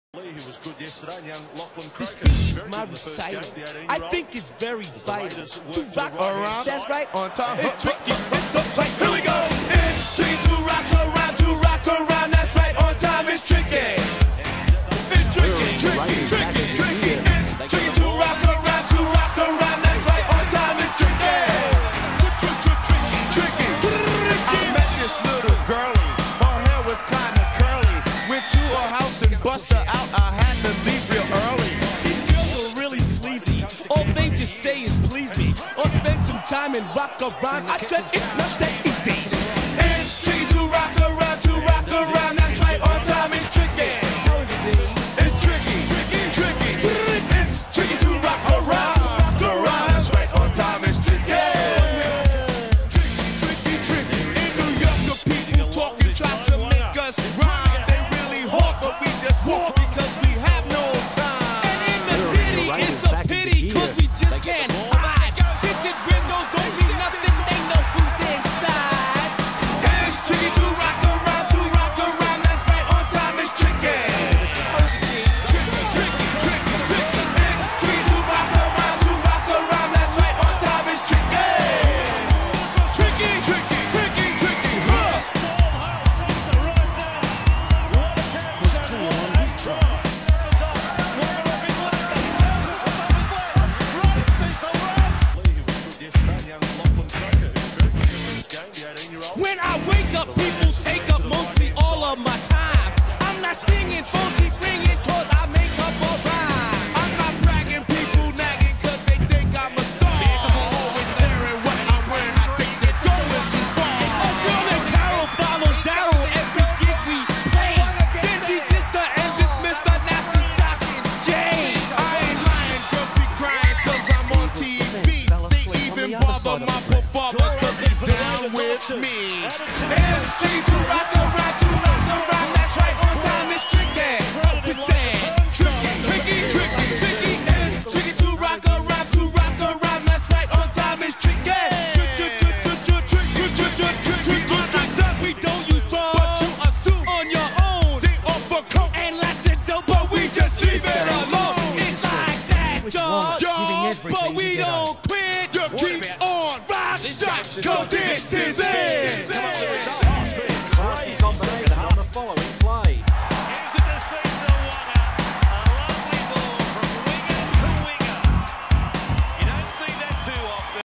He was good yesterday, and young Lachlan This Croker. speech is my recital. I think it's very vital to rock around. That's right. On time. It's tricky. Here we go. It's tricky to rock around. To rock around. That's right. On time. It's tricky. It's tricky. Tricky. Tricky. Tricky. It's tricky to rock around. To rock around. That's right. On time. It's tricky. Tricky. I met this little girlie. Her hair was kinda curly. Went to her house and bust her out. I had to leave real early. These girls are really sleazy. All they just say is please me, or spend some time and rock around. I said it's not that easy. It's tricky to rock around. To rock around. That's right. On time. It's tricky. It's tricky. Tricky. Tricky. It's tricky to rock around. Rock around. That's right. On time. It's tricky. Tricky. In New York, the people talking try to make us rhyme. They really hawk, but we just walk because we have no time. And in the city, it's a pity, cause we just can't hide. Tinted windows don't mean nothing, they know who's inside. It's tricky to rock around, that's right, on time it's tricky. Tricky. It's tricky to rock around, that's right, on time it's tricky. Tricky, huh? When I wake up, people take up mostly all of my time. I'm not singing, funky, ringing, cause I make up a rhyme. I'm not bragging, people nagging cause they think I'm a star. Always tearing what I'm wearing, I think they're going too far. A girl named Carol follows Daryl every gig we play. Then she just and dismissed the nasty shocking Jane. I ain't lying, girls be crying cause I'm on TV. They even bother my poor father cause he's down with me. It's tricky to rock around, that's right, on time it's tricky. Tricky, it's tricky to rock around, that's right, on time it's tricky. We don't use drugs, But you assume on your own, they offer coke, and lots of dope, but we just leave it alone. It's like that, y'all, but we don't quit. you keep on Rock shot, cause this is it.